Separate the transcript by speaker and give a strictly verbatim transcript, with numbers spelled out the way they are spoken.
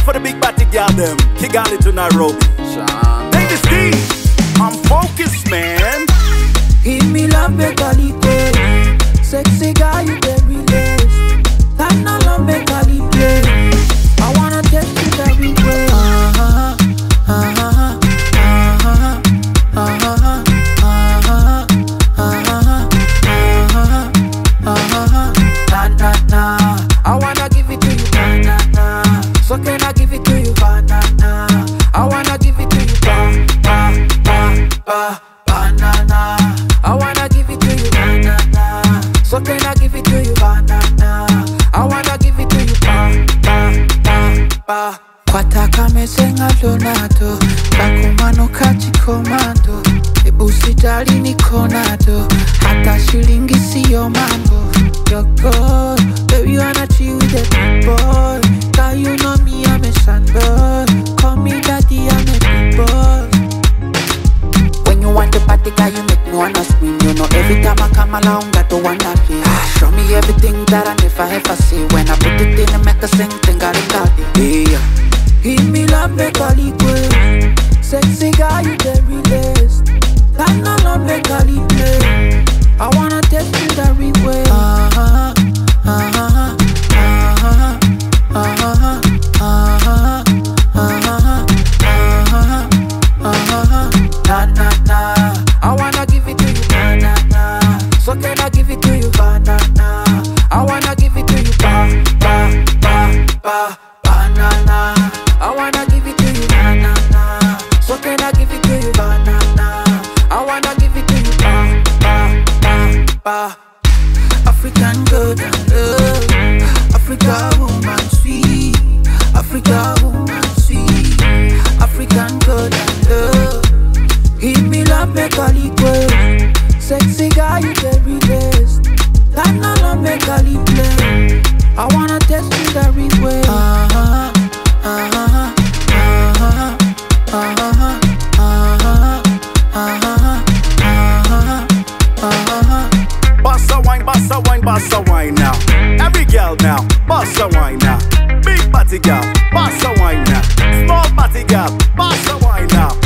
Speaker 1: for the big batty girl them. Kigali to Nairobi. Take this deep. I'm focused, man.
Speaker 2: Give me love, make a liquid. Sexy guy, you get released. That no love, make a liquid. I wanna take you everywhere. Uh-huh, uh-huh, uh-huh, uh-huh, uh-huh, uh-huh, uh-huh, uh-huh. Na na na, I wanna give it to you. Na na na, so can I give it to you? Ba na na, I wanna give it to you. Ba ba ba ba banana. I wanna give it to you. Ba na na, so can I give it to you? Ba na na, I wanna give it to you. Ba ba ba ba. Kwataka mesenga donato, takumano kachi komando. Ebusitali ni konado, hata shilingi siyo mambo. Yoko, baby you wanna chill with that big boy. Cause you know me, I'm a son boy. Call me daddy, I'm a big boy. When you want the party, girl, you make me wanna scream. You know every time I come along, got to wanna be. Show me everything that I never ever see. When I put it in and make a sing, think I got it. Yeah. Give me love, make a liquid. Sexy guy, you get released. That no love, make a liquid. I wanna take you everywhere. Uh-huh, uh-huh, uh-huh, uh-huh, uh-huh, uh-huh, uh-huh, uh-huh. Na na na, I wanna give it to you. Na na na, so can I give it to you? Ba na na, I wanna give it to you. Ba ba ba ba banana. I wanna give it to you. Na na na, so can I give it to you? Ba na na, I wanna give it to you. Ba ba ba ba. African girl and love, Africa woman sweet, Africa woman sweet, African girl and love. Give me love, make a liquid. Sexy guy, you get released. That no love, make a liquid. I wanna test you everywhere. Uh-huh, uh-huh, uh-huh, uh-huh, uh-huh, uh-huh, uh-huh, uh-huh.
Speaker 1: Bossa wine, bossa wine, bossa wine now. Every girl now, bossa wine now. Big body girl, bossa wine now. Small body girl, bossa wine now.